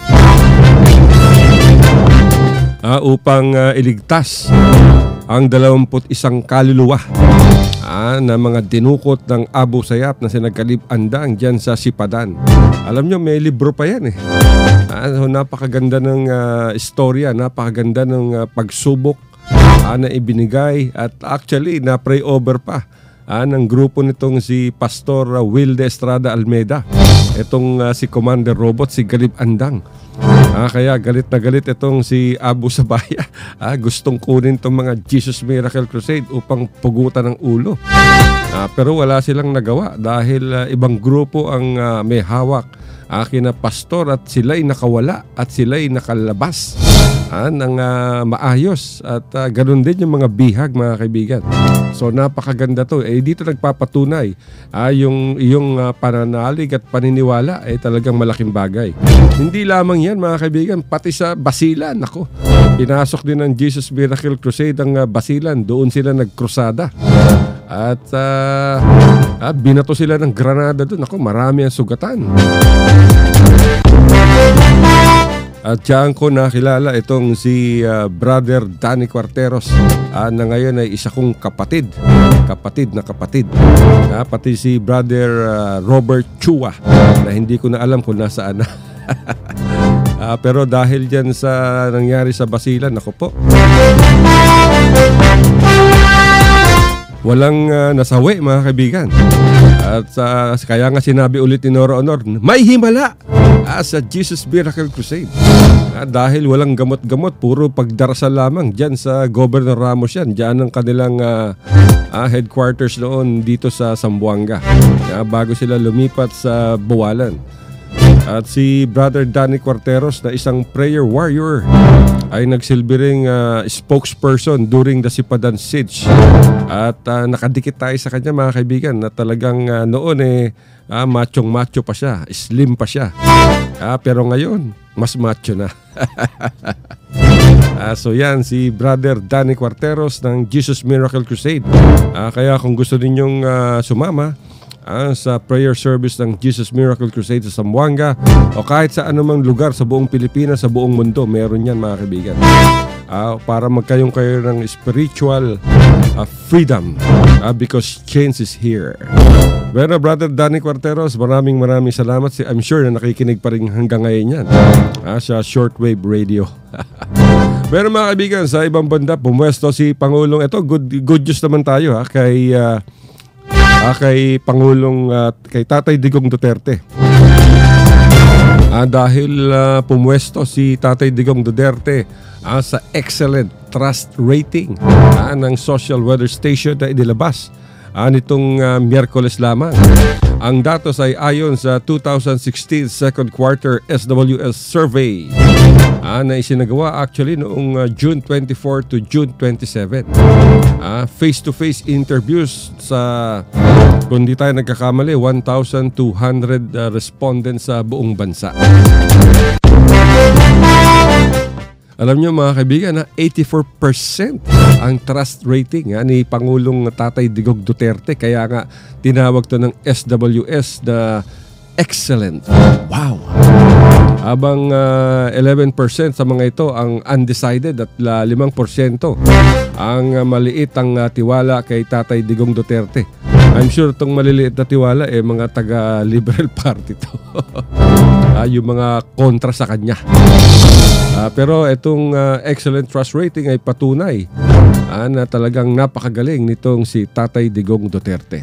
upang iligtas ang 21 kaluluwa na mga dinukot ng Abu Sayyaf na sinagkalib-andang dyan sa Sipadan. Alam nyo, may libro pa yan eh. Napakaganda ng istorya, napakaganda ng pagsubok na ibinigay, at actually na-pray over pa ng grupo nitong si Pastor Wilde Estrada Almeda. Itong si Commander Robot, si Galib Andang. Kaya galit na galit itong si Abu Sabaya. Gustong kunin itong mga Jesus Miracle Crusade upang pugutan ng ulo. Pero wala silang nagawa dahil ibang grupo ang may hawak kina pastor, at sila'y nakawala at sila'y nakalabas ng maayos, at ganun din yung mga bihag, mga kaibigan. So napakaganda to. Dito nagpapatunay yung iyong pananalig at paniniwala ay talagang malaking bagay. Hindi lamang yan, mga kaibigan, pati sa Basilan. Ako, pinasok din ng Jesus Miracle Crusade ang Basilan. Doon sila nagkrusada. At binato sila ng granada doon. Ako, marami ang sugatan. At diyan ko nakilala itong si Brother Danny Quarteros na ngayon ay isa kong kapatid. Kapatid. Pati si Brother Robert Chua na hindi ko na alam kung nasaan na. Pero dahil dyan sa nangyari sa Basilan, ako po, walang nasawi mga kaibigan. At kaya nga sinabi ulit ni Nora Honor, may himala sa Jesus Miracle Crusade. Dahil walang gamot-gamot, puro pagdarasal lamang dyan sa Governor Ramos yan. Dyan ang kanilang headquarters noon dito sa Zamboanga. Bago sila lumipat sa Buwalan. At si Brother Danny Cuarteros na isang prayer warrior ay nagsilbi ring spokesperson during the Sipadan Siege. At nakadikit tayo sa kanya mga kaibigan na talagang noon machong-macho pa siya, slim pa siya. Pero ngayon, mas macho na. So yan, si Brother Danny Cuarteros ng Jesus Miracle Crusade. Kaya kung gusto ninyong sumama sa prayer service ng Jesus Miracle Crusade sa Zamboanga o kahit sa anumang lugar sa buong Pilipinas, sa buong mundo, meron yan mga kaibigan. Para magkayong kayo ng spiritual freedom because change is here. Pero Brother Danny Cuarteros, maraming salamat. I'm sure na nakikinig pa rin hanggang ngayon yan sa shortwave radio. Pero mga kaibigan, sa ibang banda, pumwesto si Pangulong. Ito, good news naman tayo kay Pangulong kay Tatay Digong Duterte. Dahil pumwesto si Tatay Digong Duterte sa excellent trust rating ng social weather station na inilabas nitong Miyerkules lamang. Ang datos ay ayon sa 2016 second quarter SWS survey na isinagawa actually noong June 24 to June 27. Face-to-face interviews sa, kung di tayo nagkakamali, 1,200 respondents sa buong bansa. Alam nyo mga kaibigan na 84% ang trust rating ni Pangulong Tatay Digong Duterte. Kaya nga tinawag to ng SWS na excellent. Wow! Habang 11% sa mga ito ang undecided at 5% ang maliit ang tiwala kay Tatay Digong Duterte. I'm sure itong maliliit na tiwala mga taga-Liberal Party to. Yung mga kontra sa kanya. Pero itong excellent trust rating ay patunay na talagang napakagaling nitong si Tatay Digong Duterte.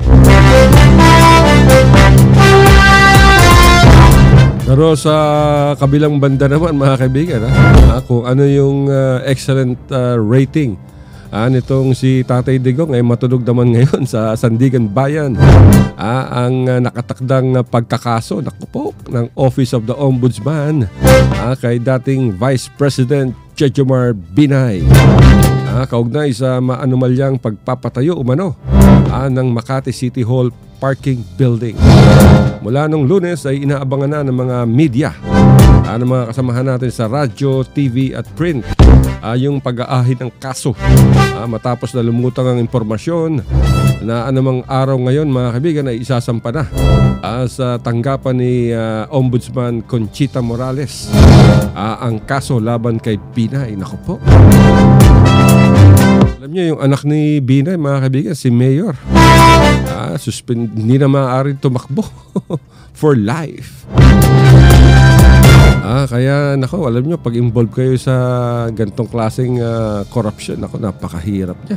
Pero sa kabilang banda naman mga kaibigan, kung ano yung excellent rating nitong si Tatay Digong ay matunog naman ngayon sa Sandigan Bayan ang nakatakdang pagkakaso ng Office of the Ombudsman kay dating Vice President Jejomar Binay kaugnay sa maanumalyang pagpapatayo umano ng Makati City Hall parking building. Mula nung Lunes ay inaabangan na ng mga media ng mga kasamahan natin sa radyo, TV at print yung pag-aahid ng kaso matapos na lumutang ang impormasyon na anumang araw ngayon mga kaibigan ay isasampa na sa tanggapan ni Ombudsman Conchita Morales ang kaso laban kay Binay. Naku po. Alam niyo yung anak ni Binay mga kaibigan, si Mayor, hindi na maaaring tumakbo for life. Kaya nako, alam nyo, pag involved kayo sa gantong klaseng corruption, nako, napakahirap niya.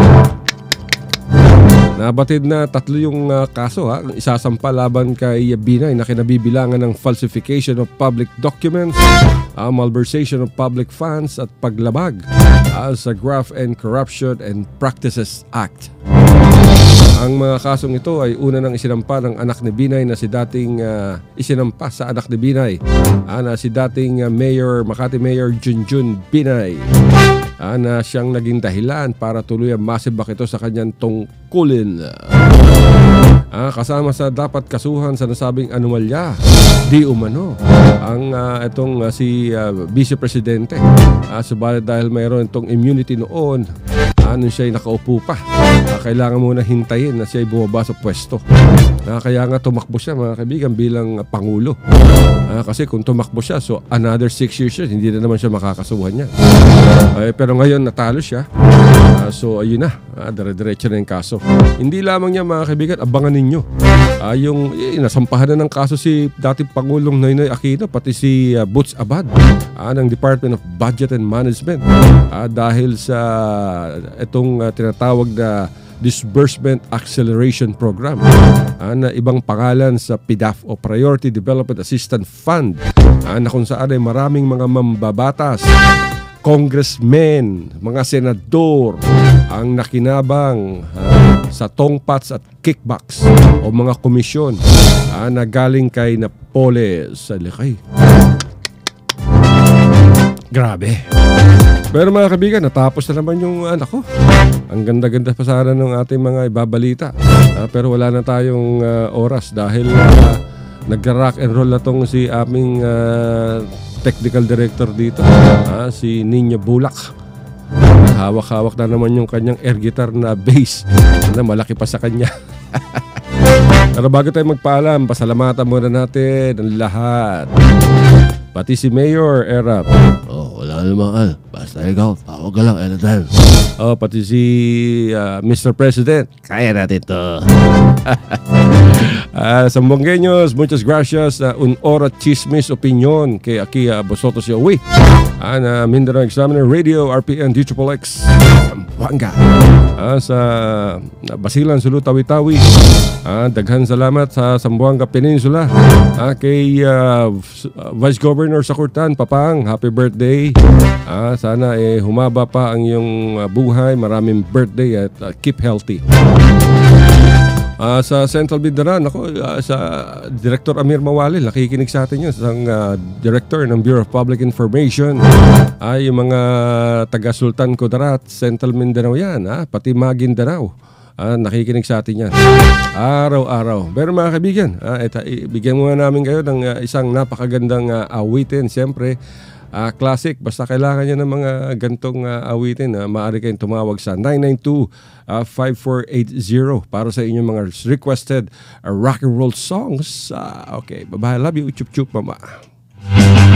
Nabatid na 3 yung kaso isasampa laban kay Binay na kinabibilangan ng falsification of public documents, malversation of public funds at paglabag sa Graft and Corruption and Practices Act. Ang mga kasong ito ay una nang isinampa ng anak ni Binay na si dating isinampa sa anak ni Binay na si dating Makati Mayor Junjun Binay na siyang naging dahilan para tuluyang masibak ito sa kanyang tungkulin. Kasama sa dapat kasuhan sa nasabing anomalya, di umano ang itong si Vice Presidente. Subalit dahil mayroon itong immunity noon, siya ay nakaupo pa. Kailangan muna hintayin na siya ay bumaba sa pwesto. Kaya nga tumakbo siya mga kaibigan bilang Pangulo. Kasi kung tumakbo siya, so another 6 years siya, hindi na naman siya makakasuhan niya. Pero ngayon natalo siya. So ayun na, dire-diretso na yung kaso. Hindi lamang niya mga kaibigan, abangan ninyo Yung nasampahan na ng kaso si dating Pangulong Noynoy Aquino pati si Butch Abad ng Department of Budget and Management dahil sa itong tinatawag na Disbursement Acceleration Program na ibang pangalan sa PDAF o Priority Development Assistance Fund na kung saan ay maraming mga mambabatas, congressmen, mga senador ang nakinabang sa tongpats at kickbacks o mga komisyon na galing kay Napoles Salikay. Grabe. Pero mga kaibigan, natapos na naman yung anak ko. Ang ganda-ganda pa sana ng ating mga ibabalita. Pero wala na tayong oras dahil nag-rock and roll na tong si aming technical director dito, si Ninya Bulak. Hawak-hawak na naman yung kanyang air guitar na bass na malaki pa sa kanya. Pero bago tayo magpaalam, pasalamatan muna natin ang lahat. Pati si Mayor Erap. Wala naman. Basta ikaw, tawag ka lang anytime. Pati si Mr. President. Kaya natin to. Sambuangueños, muchas gracias. Un hora chismis opinion kay aquí vosotros y hoy. Na Mindanao Examiner Radio, RPN-dxXX. Sambuanga. Sa Basilan, Sulu, Tawi-Tawi. Daghan salamat sa Sambuanga Peninsula. Kay Vice Governor Sakurtan, Papang, happy birthday. Sana humaba pa ang iyong buhay. Maraming birthday at keep healthy. Sa Central Mindanao, sa Director Amir Mawali, nakikinig sa atin yun, isang Director ng Bureau of Public Information. Yung mga taga-Sultan Kudarat, Central Mindanao yan, pati Maguindanao. Nakikinig sa atin yan araw-araw. Pero mga kaibigan, bigyan muna namin kayo ng isang napakagandang awitin. Siyempre, classic, basta kailangan nyo ng mga gantong awitin. Maaari kayong tumawag sa 992-5480 para sa inyong mga requested rock and roll songs. Okay, bye-bye. Love you, chup-chup, mama.